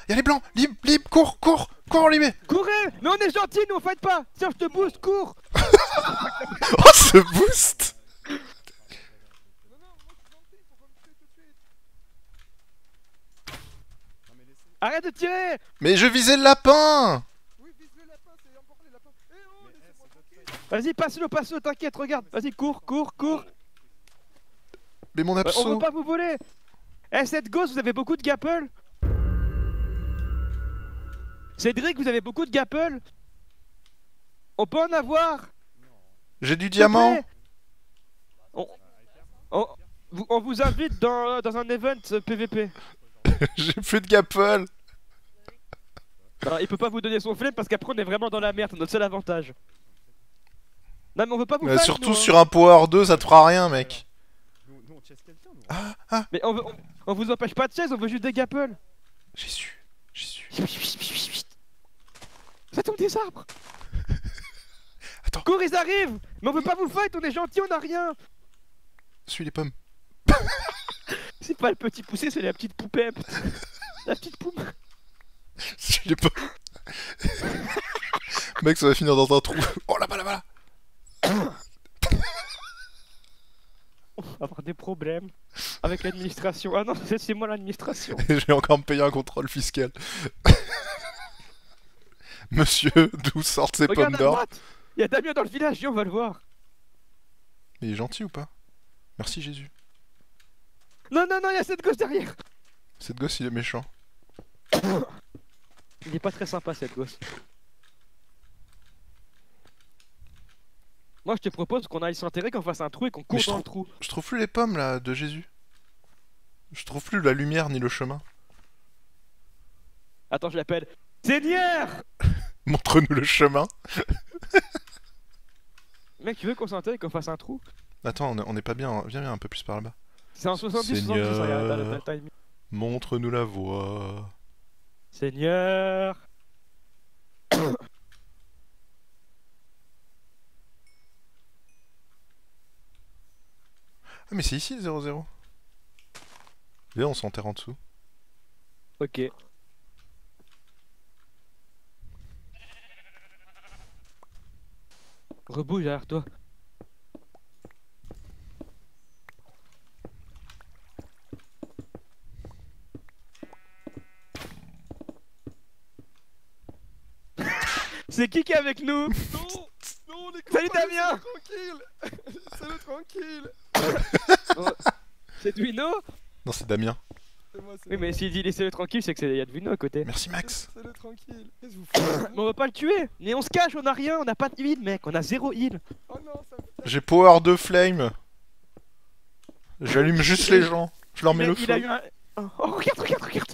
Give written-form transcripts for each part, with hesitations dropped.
Y'a les blancs. Libre, libre, cours, cours, cours, Libé. Courez! Mais on est gentils, nous on fight pas! Tiens, je te booste, cours! Oh, ce boost. Arrête de tirer! Mais je visais le lapin. Vas-y, passe-le, t'inquiète, regarde! Vas-y, cours, cours, cours! Mais mon On veut abso. pas vous voler! Eh, cette gosse, vous avez beaucoup de gapple? Cédric, vous avez beaucoup de gapple? On peut en avoir? J'ai du S'il te diamant. plaît. On vous invite dans un event PVP. J'ai plus de gapple. Non, il peut pas vous donner son flemme parce qu'après on est vraiment dans la merde, c'est notre seul avantage. Non mais on veut pas vous fight, Surtout nous, hein. sur un Power 2, ça te fera rien, mec. Ah, Mais on vous empêche pas de chaise, on veut juste des gapple. Jésus, Jésus. Ça tombe des arbres. Attends. Cours, ils arrivent. Mais on veut pas vous fight, on est gentils, on a rien. Suis les pommes. C'est pas le petit poussé, c'est la petite poupée. La petite poupe. Suis les pommes. Mec, ça va finir dans un trou. Oh là-bas, là-bas, là. On va avoir des problèmes avec l'administration. Ah non, c'est moi l'administration. Et je vais encore me payer un contrôle fiscal. Monsieur, d'où sortent ces Regarde pommes à d'or? droite. Il y a Damien dans le village, viens, on va le voir. Mais il est gentil ou pas? Merci Jésus. Non, non, non, il y a cette gosse derrière. Cette gosse, il est méchant. Il est pas très sympa cette gosse. Moi je te propose qu'on aille s'enterrer, qu'on fasse un trou et qu'on court Mais dans le trou. Je trouve plus les pommes là de Jésus. Je trouve plus la lumière ni le chemin. Attends, je l'appelle. Seigneur! Montre-nous le chemin. Mec, tu veux qu'on s'enterre et qu'on fasse un trou? Attends, on est pas bien. Viens, viens un peu plus par là-bas. C'est en 70, Seigneur. 70, regarde, t'as mis. Montre-nous la voie. Seigneur! Ah mais c'est ici le 0-0. Viens, on s'enterre en dessous. Ok. Rebouge derrière toi. C'est qui est avec nous? Non, non, les Salut copains, Damien! laissez-le tranquille. C'est Duino? Non, c'est Damien. C'est moi, c'est Oui, mais s'il dit laissez-le tranquille, c'est que c'est y a Duino à côté. Merci Max. Laissez-le tranquille. Qu'est-ce que vous faites? Mais on va pas le tuer! Mais on se cache, on a rien, on a pas de heal, mec, on a 0 heal. Oh non, ça me fait... J'ai Power 2 Flame. J'allume juste les gens. Je leur mets le Il a feu. eu un. Oh, regarde, regarde, regarde!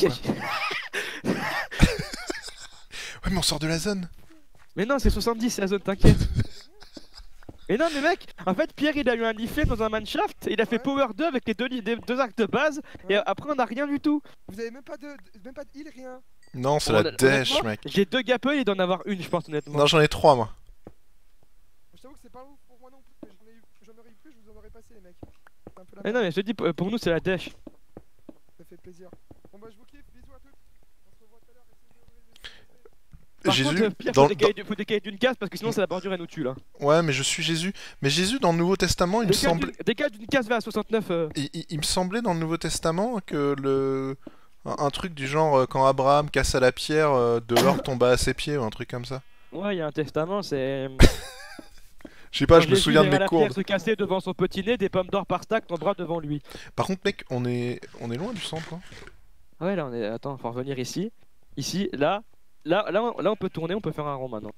Ouais, mais on sort de la zone. Mais non, c'est 70 la zone, t'inquiète. Mais non, mais mec, en fait, Pierre il a eu un leaflet dans un manshaft, il a fait Ouais. Power 2 avec les deux actes de base, et Ouais. après on a rien du tout. Vous avez même pas de heal, rien. Non, c'est la dèche, Honnêtement, mec. J'ai 2 gapeux, il doit en avoir une, je pense, honnêtement. Non, j'en ai 3 moi. Je t'avoue que c'est pas ouf pour moi non plus, mais j'en aurais eu plus, je vous en aurais passé, les mecs. C'est un peu la Mais merde. non, mais je te dis, pour nous, c'est la dèche. Ça fait plaisir. Bon bah je vous kiffe, bisous à tous. On se revoit tout à l'heure, essayez de... Par Jésus, contre, Pierre, dans- faut décaler d'une case parce que sinon, c'est la bordure, elle nous tue là. Ouais, mais je suis Jésus. Mais Jésus, dans le Nouveau Testament, il me semblait... Décale d'une case vers la 69. Il me semblait dans le Nouveau Testament que un truc du genre quand Abraham cassa la pierre, de l'or tomba à ses pieds ou un truc comme ça. Ouais, il y a un testament, c'est. Je sais pas, je me Jésus souviens de verra mes la cours. pierre se casser devant son petit nez, des pommes d'or par stack, ton bras devant lui. Par contre, mec, on est loin du centre. Hein. Ah ouais, là on est. Attends, faut revenir ici. Ici, là. Là, on peut tourner, on peut faire un rond maintenant.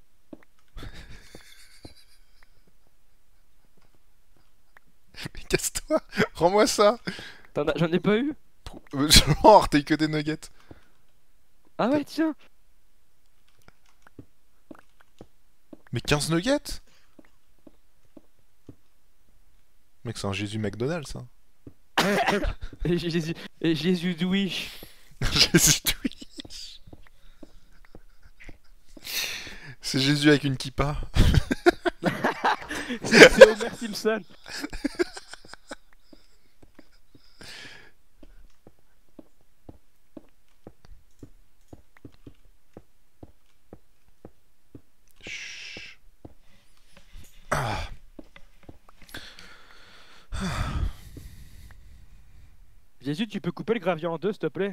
Mais casse-toi, rends-moi ça. J'en ai pas eu? Genre, t'as eu que des nuggets. Ah ouais, tiens. Mais 15 nuggets. Mec, c'est un Jésus McDonald's, ça. Et Jésus Douiche. Jésus Twitch. C'est Jésus avec une kippa. C'est Homer Simpson. Jésus, tu peux couper le gravier en deux, s'il te plaît?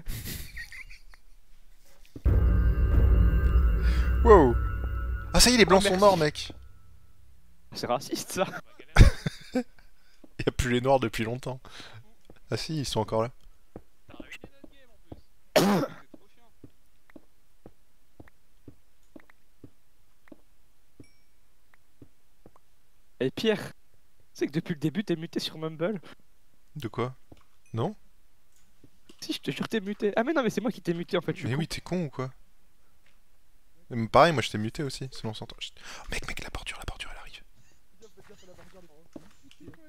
Wow. Ah ça y est, les blancs Oh, sont merci. morts, mec. C'est raciste, ça. Y a plus les noirs depuis longtemps. Ah si, ils sont encore là. T'as ruiné notre game en plus. C'est trop chiant. Et Pierre, c'est que depuis le début, t'es muté sur Mumble. De quoi? Non? Si, je te jure, t'es muté. Ah, mais non, mais c'est moi qui t'ai muté en fait. Je suis Mais con. oui, t'es con ou quoi? Pareil, moi je t'ai muté aussi, sinon on s'entend. Chut. Oh, mec, la porture, elle arrive. Faites gaffe à la barrière, les parents.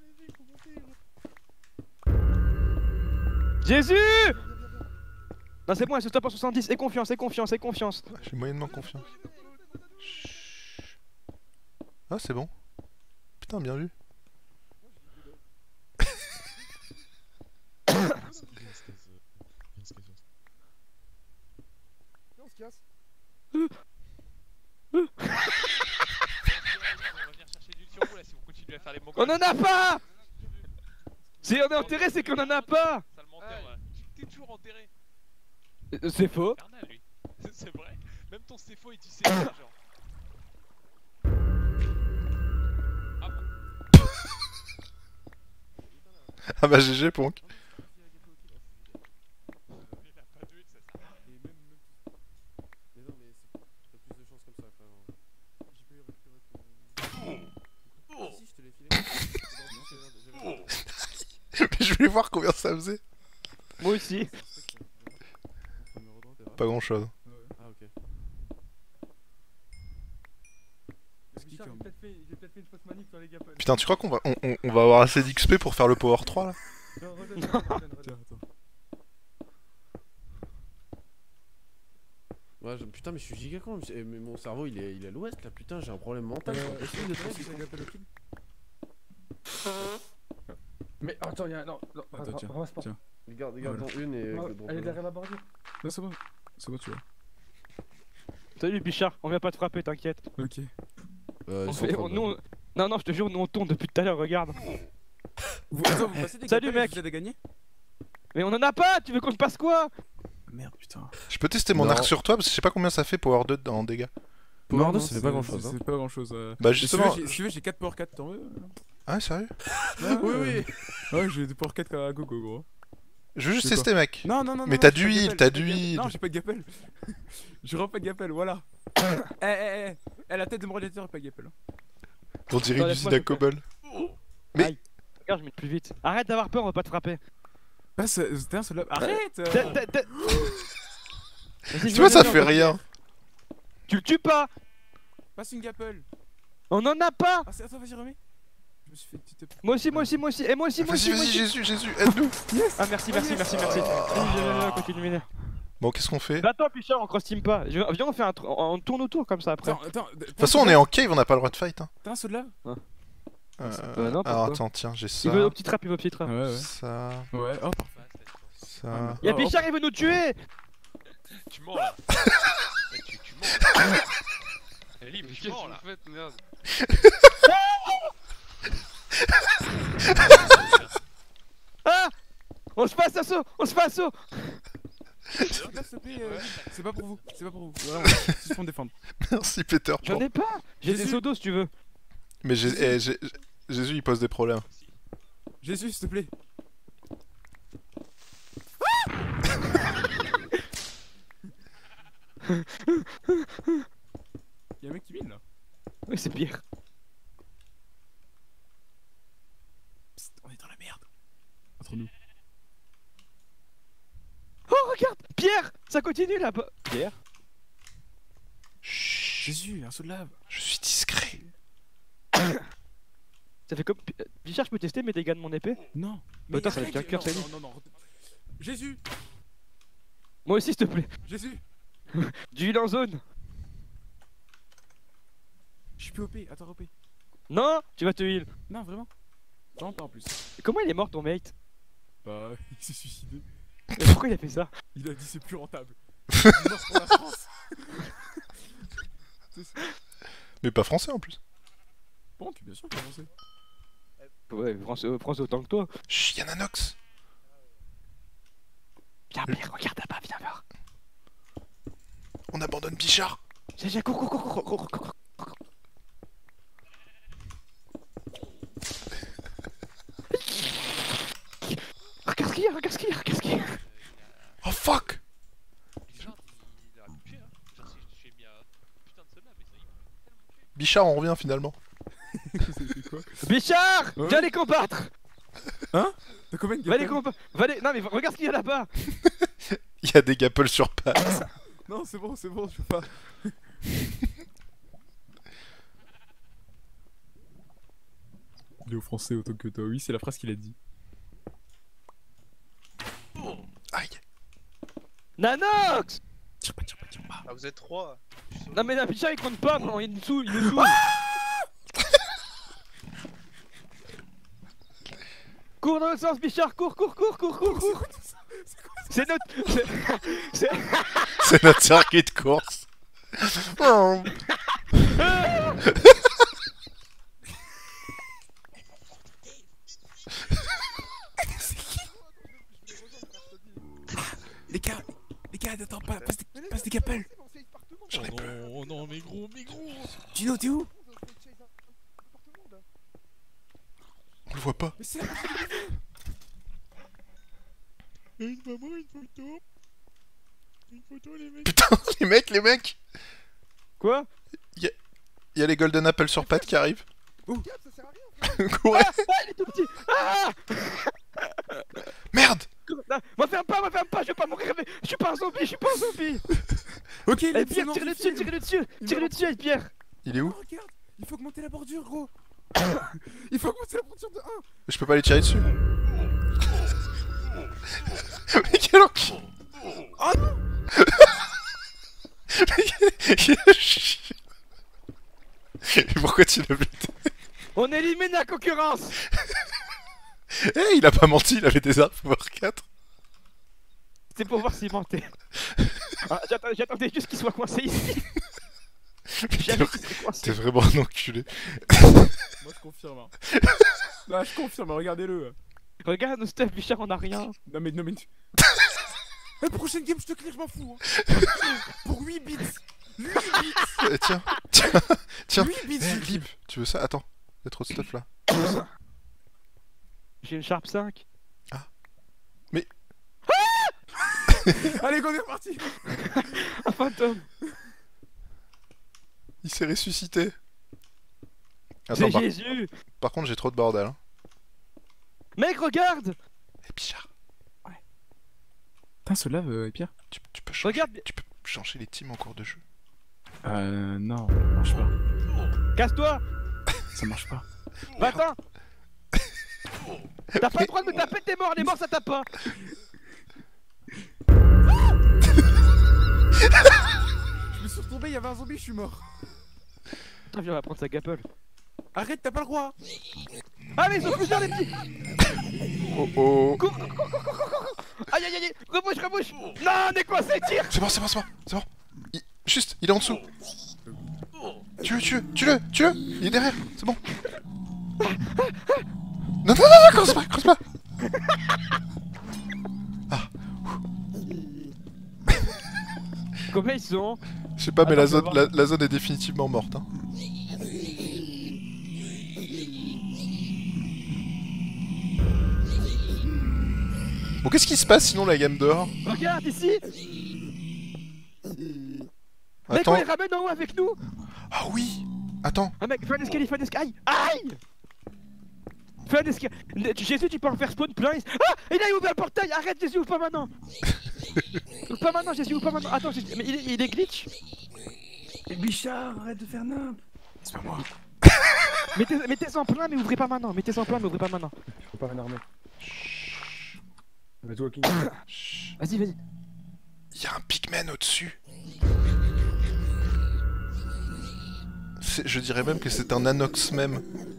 Jésus! Viens, viens, viens. Non, c'est bon, elle se stoppe en 70. Et confiance, et confiance, et confiance. Ah, j'ai moyennement confiance. Chut. Ah, c'est bon. Putain, bien vu. Viens, on se casse. On va venir chercher du sur vous là si vous continuez à faire les mongols. On en a pas! Si on est enterré, c'est qu'on en a pas! Sale menteur là. T'es toujours enterré. C'est faux. Infernal lui. C'est vrai. Même ton CFO il dit c'est genre. Ah bon. Ah bah GG, Ponk. Il a pas de huile, ça sert à rien. Et même. Mais non, mais t'as plus de chance comme ça, frère. J'ai pu récupérer ton. Si, je te l'ai filé. Mais je voulais voir combien ça faisait. Moi aussi. Pas grand chose. Ah, ok. J'ai peut-être fait une fausse manip sur les gars. Putain, tu crois qu'on va, on va avoir assez d'XP pour faire le Power 3 là? Tiens, attends. Ouais, putain, mais je suis giga con. Mais mon cerveau il est à l'ouest là, putain, j'ai un problème mental. Essaye de trouver si j'appelle le kill. Mais attends, y'a. Non, Attends, tiens, ramasse pas. tiens. Regarde dans une et. Ah, elle est derrière la bordure. Non, c'est bon. C'est bon, tu vois. Salut Bichard, on vient pas te frapper, t'inquiète. Ok. Ils sont Nous, en train de- non, non, je te jure, nous on tourne depuis tout à l'heure, regarde. Attends, vous passez des Salut, gapels, mec. vous avez gagné? Mais on en a pas, tu veux qu'on te passe quoi? Merde, putain. Je peux tester mon Non. arc sur toi parce que je sais pas combien ça fait Power 2 en dégâts. Power Non, 2, non, ça fait pas grand chose. C'est pas grand chose. Bah Si justement. tu veux, j'ai 4 Power 4, t'en veux? Ah sérieux? Oui. Ouais, j'ai des Power 4 à gogo, gros. Je veux juste C'est tester, mec. Non, non, non. Mais non, t'as j'ai du pas de heal, gapel, t'as j'ai du pas de heal. Non, j'ai pas de gapel. Je rends pas de gapel, voilà. La tête de mon réalisateur, pas de gapel. On dirait Attends, une laisse-moi usine à te faire. Cobol. Mais- Aïe. Regarde, je mets plus vite. Arrête d'avoir peur, on va pas te frapper. Passe, c'était un seul là. Arrête! Vas-y, Tu vois, ça viens, fait viens, rien. Tu le tues pas. Passe une gapel. On en a pas. Ah, attends, vas-y, remets. Je me suis fait petite. Moi aussi, moi aussi, moi aussi. Et moi aussi, moi aussi. Vas-y, moi vas-y, aussi. Jésus, aide-nous. Ah, merci, merci, merci, merci. Viens, continue, viens. Bon, qu'est-ce qu'on fait? De Bah attends, Pichard, on cross-team pas. Viens, on fait on tourne autour comme ça après. Attends. De toute façon, on est en cave, on n'a pas le droit de fight. Hein. T'as un seul là? non, Alors pourquoi attends, tiens, j'ai Il veut ça. au petit trap, il veut au petit trap. Ouais. Ça. Ouais, oh, Ça. Y'a Oh, Pichard, il veut nous tuer. Tu mens là. Mec, tu mens là. Ellie, mais tu mens là. Merde. Ah. On se passe assaut, on se passe assaut. s'il te plaît, c'est pas pour vous. C'est pas pour vous. Voilà, c'est pour me défendre. Merci, Peter. J'en ai pas. J'ai des Jésus. sodos si tu veux. Mais Jésus, il pose des problèmes. Jésus, s'il te plaît. Y'a un mec qui mine là. Oui, c'est pire. Psst, on est dans la merde. Entre nous. Oh, regarde, Pierre, ça continue là-bas. Pierre. Chut, Jésus, un saut de lave. je suis discret. Ça fait comme. Pichard, je peux tester mes dégâts de mon épée? Non. Mais attends, ça va arrête, être un cœur, non, ça y est. non. Jésus. Moi aussi, s'il te plaît. Jésus. Du heal en zone. Je suis plus OP. Attends, OP. Non, tu vas te heal. Non, vraiment. Non, pas en plus. Comment il est mort ton mate? Bah, il s'est suicidé. Mais pourquoi il a fait ça? Il a dit c'est plus rentable. Il est mort pour la France. Mais pas français en plus. Bon, tu bien sûr que français. Ouais, France autant que toi. Chut, y'en a Nox. Viens, Pierre, regarde là-bas, viens voir. On abandonne Bichard. J'ai cours. Regarde ce qu'il y a. Oh fuck. Bichard, il a tué, hein. Genre, j'ai mis un putain de seum là, mais ça, il m'a tellement tué. Bichard, on revient finalement. C'est quoi? Bichard, Ouais. viens les combattre. T'as combien de Va les gappels? combattre. Non mais regarde ce qu'il y a là-bas. Il y a des gapples sur pattes. Non, c'est bon, je peux pas. Il est au français autant que toi. Oui, c'est la phrase qu'il a dit. Aïe. Nanox. Tire pas. Ah, vous êtes 3. Non mais la Bichard il compte pas, non, il nous saoule. Cours dans l'autre sens, Bichard, cours. C'est notre... C'est notre circuit de course. Les gars, attends, passe des gappels. J'en ai peu. Oh non, mais gros. Gino, t'es où? On le voit pas. Mais c'est la Une photo, les mecs. Putain, les mecs. Quoi? Il y a les Golden Apple sur pattes qui arrivent. Gap, ça sert à rien. Courez. Ah, il est tout petit. Ah. Merde. Non, me ferme pas, je vais pas mourir, mais je suis pas un zombie. Ok, Eh Pierre, tire-le dessus, Pierre. Il est où? Oh, regarde, il faut augmenter la bordure, gros. Il faut augmenter la bordure de 1. Je peux pas les tirer dessus. Mais quel enculé. Oh non. Mais pourquoi tu l'as buté? On élimine la concurrence. Eh, il a pas menti, il avait des armes pouvoir 4. C'est pour voir s'il mentait. Ah, j'attendais juste qu'il soit coincé ici. Jamais qu'il serait coincé. T'es vraiment un enculé. Moi, je confirme. Hein. Là, je confirme, regardez-le. Regarde nos stuff, Bichard, on a rien. Non, mais. La prochaine game, je te clear, je m'en fous. Pour 8 bits. 8 bits. Tiens. 8 bits. Eh, Lib, tu veux ça? Attends, il y a trop de stuff là. J'ai une Sharp 5. Allez, go, on est reparti. Un fantôme. Il s'est ressuscité. Attends, C'est Jésus. par contre, j'ai trop de bordel. Hein. Mec, regarde. Eh, Bichard, Putain, se lave, Pierre. tu peux changer. Regarde. Tu peux changer les teams en cours de jeu. Non, ça marche pas. Casse-toi. Ça marche pas. Va-t'en. T'as pas le droit de me taper, t'es mort. Les morts, ça tape pas. Je me suis retombé, il y avait un zombie, je suis mort. Attends, viens, on va prendre sa gapple. Arrête, t'as pas le droit. Ah, mais ils sont plusieurs, les petits. Oh. Cours. Aïe. Rebouche. Non, on est coincé, tire. C'est bon. Juste, il est en dessous. Tue-le. Il est derrière, c'est bon. Non, creuse pas. Ah. Combien ils sont? Je sais pas, mais Attends, la zone est définitivement morte. Hein. Bon, qu'est-ce qui se passe sinon la game dehors? Regarde ici. Mec, Attends. on les ramène en haut avec nous. Ah oui. Attends. Ah mec, fais un escalier. Aïe. Fais un escalier. Jésus, tu peux en faire spawn plein. Ah, il a ouvert le portail. Arrête, Jésus, ouvre pas maintenant. Ouvre pas maintenant, Jésus, ouvre pas maintenant. Attends, Jésus, mais il est glitch. Bichard, arrête de faire nimp. C'est pas moi. Mettez-en plein, mais ouvrez pas maintenant. Faut pas m'énerver. Vas-y, walking. Vas-y. Il y a un pigman au-dessus. Je dirais même que c'est un anox même.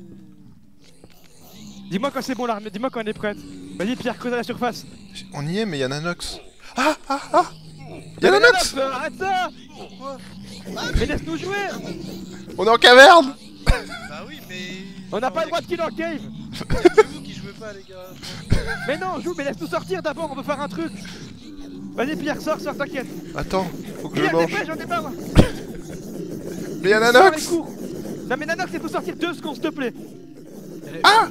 Dis-moi quand c'est bon l'armée, dis-moi quand on est prête. Vas-y Pierre, creuse à la surface. On y est, mais il y a Nanox. Ah. Il y a Nanox. Arrête ça. Mais laisse-nous jouer. On est en caverne. Bah oui, mais. On n'a pas le droit de kill en cave. C'est vous qui jouez pas, les gars. Mais non, joue, mais laisse-nous sortir d'abord, on veut faire un truc. Vas-y Pierre, sors, t'inquiète. Attends, faut que je Pierre, mange. dépêche, j'en ai marre. Mais y'a Sors et Nanox. cours. Non mais Nanox, il faut sortir 2 secondes, s'il te plaît. Ah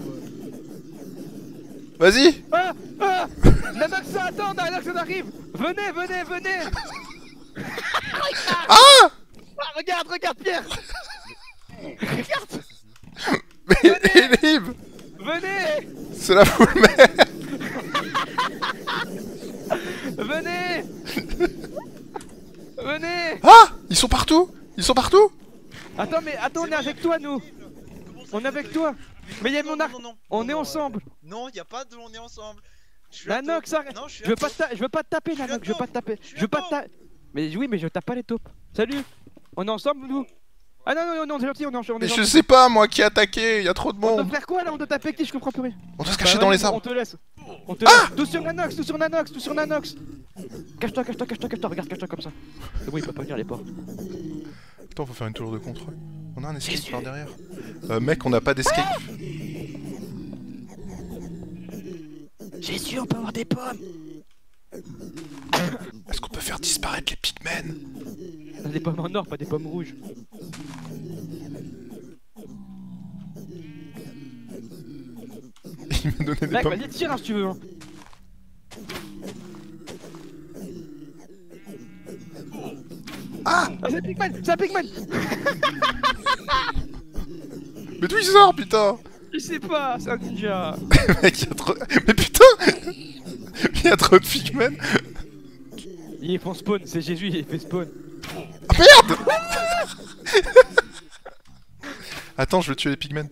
Vas-y. Ah Nanox, attends, Nanox, on arrive. Venez. Ah Regarde, Pierre. Regarde. Mais Elib, Venez. c'est la foule merde. Venez. Ah, ils sont partout. Attends, on est avec toi, nous. On est avec toi. Mais y'a mon arc. On est ensemble. Non, y a pas de on est ensemble. Je suis à Nanox, top. arrête. Non, je suis Je veux à pas top. te pas te taper, Je suis Nanox, à je veux pas top. te taper. Je suis Je veux à pas te top. taper. Mais oui, mais je tape pas les taupes. Salut. On est ensemble, nous. Ah non, c'est gentil, on est Mais ensemble. je sais pas, moi qui ai attaqué, y a trop de On doit monde. faire quoi là? On doit taper qui? Je comprends plus rien. On doit se Bah, cacher dans vas-y, les arbres. On te laisse. Tout sur Nanox, tout sur Nanox. Cache-toi, regarde, cache-toi comme ça. C'est bon, il peut pas venir les portes. Attends, faut faire une tour de contrôle. On a un escape par derrière. Mec, on n'a pas d'escape. Jésus, on peut avoir des pommes. Est-ce qu'on peut faire disparaître les pigmen? Des pommes en or, pas des pommes rouges. Il m'a donné des Mec, pommes. vas-y, tire hein, si tu veux. Hein. Ah C'est un Pigman. Mais d'où il sort, putain? Je sais pas, c'est un ninja. Mec, y a trop... Mais putain. Il y a trop de pigmen. Ils font spawn, c'est Jésus, il fait spawn. Ah merde. Attends, je veux tuer les pigmen.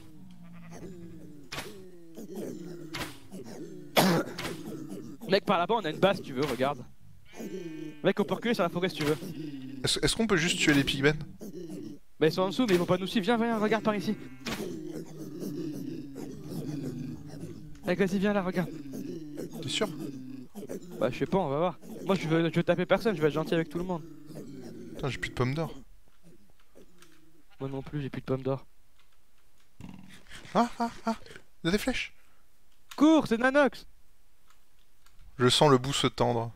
Mec, par là-bas, on a une base si tu veux, regarde. Mec, on peut reculer sur la forêt si tu veux. Est-ce qu'on peut juste tuer les pigmen? Bah, ils sont en dessous, mais ils vont pas nous suivre. Viens, regarde par ici. Mec, vas-y, viens là, regarde. T'es sûr? Bah, je sais pas, on va voir. Moi, je veux taper personne, je vais être gentil avec tout le monde. Putain, j'ai plus de pommes d'or. Moi non plus, j'ai plus de pommes d'or. Ah, il y a des flèches. Cours, c'est Nanox. Je sens le bout se tendre.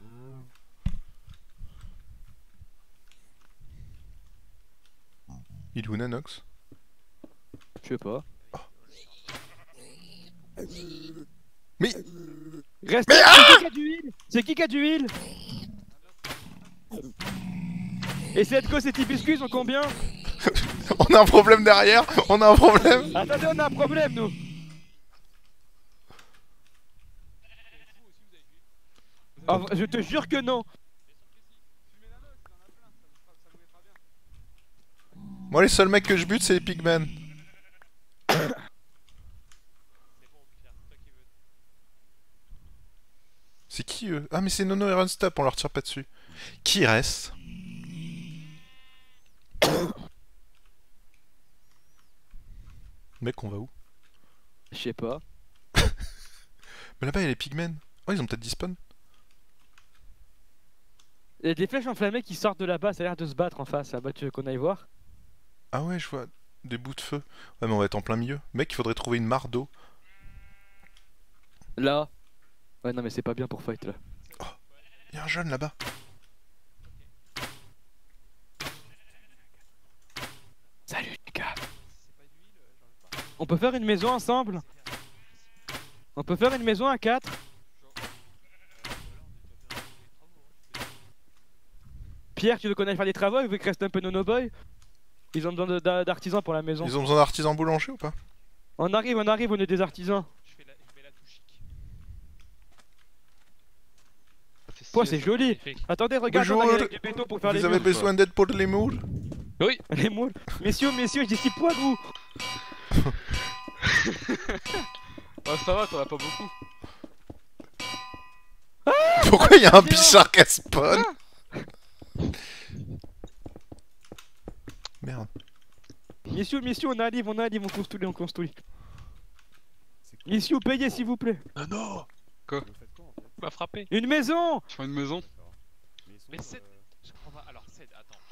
Il est où Nanox? Je sais pas. Mais... Reste. Mais c'est qui qui a du heal? C'est qui a du heal? Et Setko, ces Tibiscus ont combien? On a un problème derrière. On a un problème. Attendez, on a un problème, nous. Oh, je te jure que non. Moi, les seuls mecs que je bute, c'est les pigmen. C'est qui eux? Ah, mais c'est Nono et Runstop, on leur tire pas dessus. Qui reste? Mec, on va où? Je sais pas. Mais là-bas, il y a les pigmen. Oh, ils ont peut-être dispawn. Il y a des flèches enflammées qui sortent de là-bas, ça a l'air de se battre en face. Là-bas, tu veux qu'on aille voir? Ah ouais, je vois des bouts de feu. Ouais, mais on va être en plein milieu. Mec, il faudrait trouver une mare d'eau. Là. Ouais, non, mais c'est pas bien pour fight là. Il y a un jeune là-bas. Salut, Lucas. On peut faire une maison ensemble? On peut faire une maison à 4? Pierre, tu veux qu'on aille faire des travaux? Il veut qu'il reste un peu Nono Boy? Ils ont besoin d'artisans pour la maison. Ils ont besoin d'artisans boulangers ou pas? On arrive, on est des artisans. Je mets la touche chic. Pouah, c'est joli. Attendez, regarde, on Bonjour. a avec du béton pour faire Vous les avez murs. besoin d'aide pour les murs? Les moules. Messieurs, je dis 6 poids, vous. Oh, ça va, t'en as pas beaucoup. Pourquoi il y a un bichard qui spawn? Merde. Messieurs, on arrive, on construit. Messieurs, payez s'il vous plaît. Ah non. Quoi? Tu m'as frappé. Une maison. Sur une maison. Mais, ils sont, Mais c'est... Je comprends pas. Alors, c'est... Attends.